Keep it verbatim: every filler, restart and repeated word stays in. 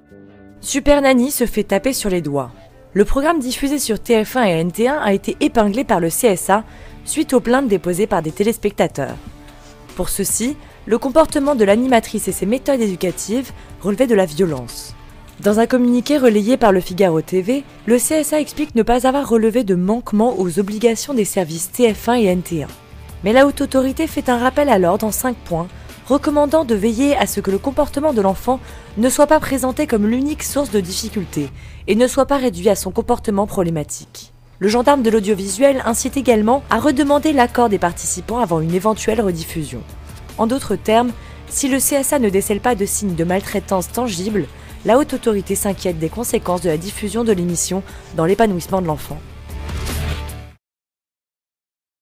Super Nanny se fait taper sur les doigts. Le programme diffusé sur T F un et N T un a été épinglé par le C S A suite aux plaintes déposées par des téléspectateurs. Pour ceci, le comportement de l'animatrice et ses méthodes éducatives relevaient de la violence. Dans un communiqué relayé par le Figaro T V, le C S A explique ne pas avoir relevé de manquement aux obligations des services T F un et N T un. Mais la haute autorité fait un rappel à l'ordre en cinq points, recommandant de veiller à ce que le comportement de l'enfant ne soit pas présenté comme l'unique source de difficulté et ne soit pas réduit à son comportement problématique. Le gendarme de l'audiovisuel incite également à redemander l'accord des participants avant une éventuelle rediffusion. En d'autres termes, si le C S A ne décèle pas de signes de maltraitance tangibles, la haute autorité s'inquiète des conséquences de la diffusion de l'émission dans l'épanouissement de l'enfant.